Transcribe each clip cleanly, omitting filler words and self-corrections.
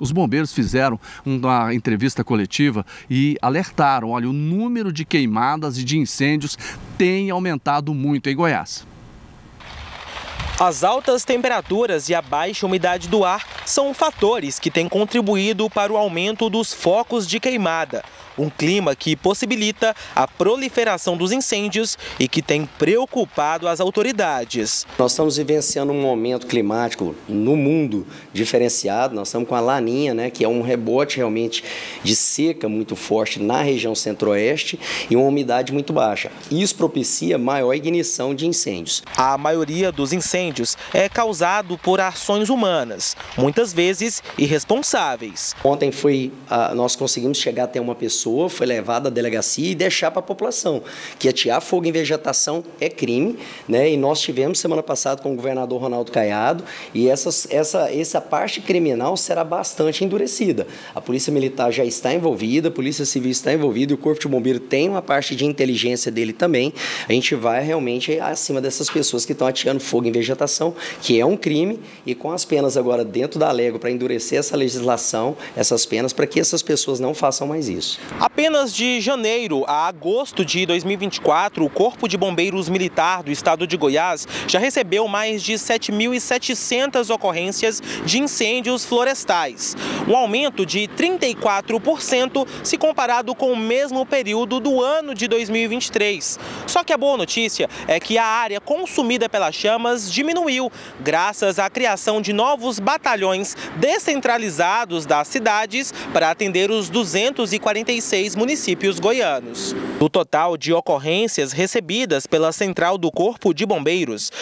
Os bombeiros fizeram uma entrevista coletiva e alertaram, olha, o número de queimadas e de incêndios tem aumentado muito em Goiás. As altas temperaturas e a baixa umidade do ar são fatores que têm contribuído para o aumento dos focos de queimada. Um clima que possibilita a proliferação dos incêndios e que tem preocupado as autoridades. Nós estamos vivenciando um momento climático no mundo diferenciado. Nós estamos com a Laninha, né, que é um rebote realmente de seca muito forte na região centro-oeste e uma umidade muito baixa. Isso propicia maior ignição de incêndios. A maioria dos incêndios é causado por ações humanas, muitas vezes irresponsáveis. Ontem nós conseguimos chegar até uma pessoa, foi levada à delegacia e deixar para a população que atear fogo em vegetação é crime, né? E nós tivemos semana passada com o governador Ronaldo Caiado e essa parte criminal será bastante endurecida. A Polícia Militar já está envolvida, a Polícia Civil está envolvida e o Corpo de Bombeiro tem uma parte de inteligência dele também. A gente vai realmente acima dessas pessoas que estão ateando fogo em vegetação, que é um crime, e com as penas agora dentro da Alego para endurecer essa legislação, essas penas, para que essas pessoas não façam mais isso. Apenas de janeiro a agosto de 2024, o Corpo de Bombeiros Militar do estado de Goiás já recebeu mais de 7.700 ocorrências de incêndios florestais, um aumento de 34% se comparado com o mesmo período do ano de 2023. Só que a boa notícia é que a área consumida pelas chamas diminuiu, graças à criação de novos batalhões descentralizados das cidades para atender os 246 municípios goianos. Do total de ocorrências recebidas pela Central do Corpo de Bombeiros,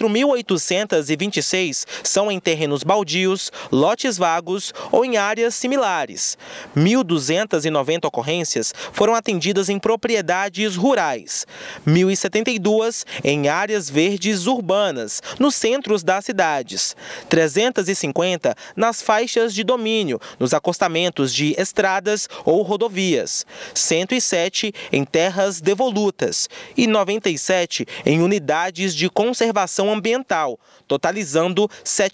4.826 são em terrenos baldios, lotes vagos ou em áreas similares. 1.290 ocorrências foram atendidas em propriedades rurais, 1.072 em áreas verdes urbanas, nos centros das cidades, 350 nas faixas de domínio, nos acostamentos de estradas ou rodovias, 107 em terras devolutas e 97 em unidades de conservação ambiental, totalizando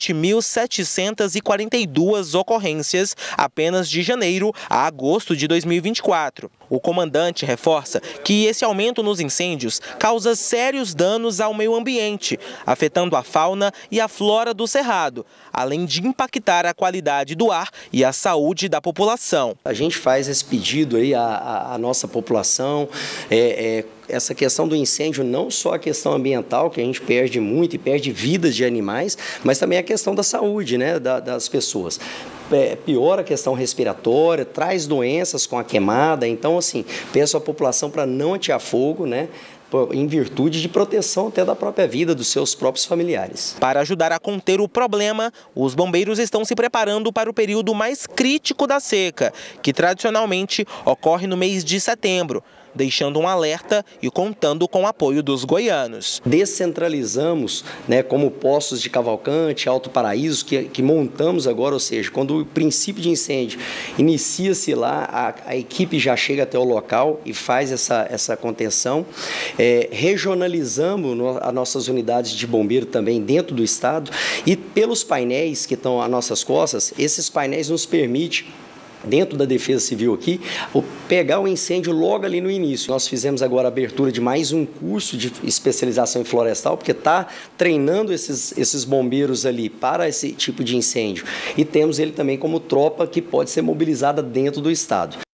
7.742 ocorrências apenas de janeiro a agosto de 2024. O comandante reforça que esse aumento nos incêndios causa sérios danos ao meio ambiente, afetando a fauna e a flora do cerrado, além de impactar a qualidade do ar e a saúde da população. A gente faz esse pedido aí à nossa população, essa questão do incêndio, não só a questão ambiental, que a gente perde muito e perde vidas de animais, mas também a questão da saúde, né, das pessoas. Piora a questão respiratória, traz doenças com a queimada, então assim, peço à população para não atear fogo, né, em virtude de proteção até da própria vida dos seus próprios familiares. Para ajudar a conter o problema, os bombeiros estão se preparando para o período mais crítico da seca, que tradicionalmente ocorre no mês de setembro, deixando um alerta e contando com o apoio dos goianos. Descentralizamos, né, como Poços de Cavalcante, Alto Paraíso, que montamos agora, ou seja, quando o princípio de incêndio inicia-se lá, a equipe já chega até o local e faz essa contenção. Regionalizamos as nossas unidades de bombeiro também dentro do estado e pelos painéis que estão às nossas costas, esses painéis nos permitem, dentro da Defesa Civil aqui, pegar o incêndio logo ali no início. Nós fizemos agora a abertura de mais um curso de especialização em florestal, porque está treinando esses bombeiros ali para esse tipo de incêndio. E temos ele também como tropa que pode ser mobilizada dentro do estado.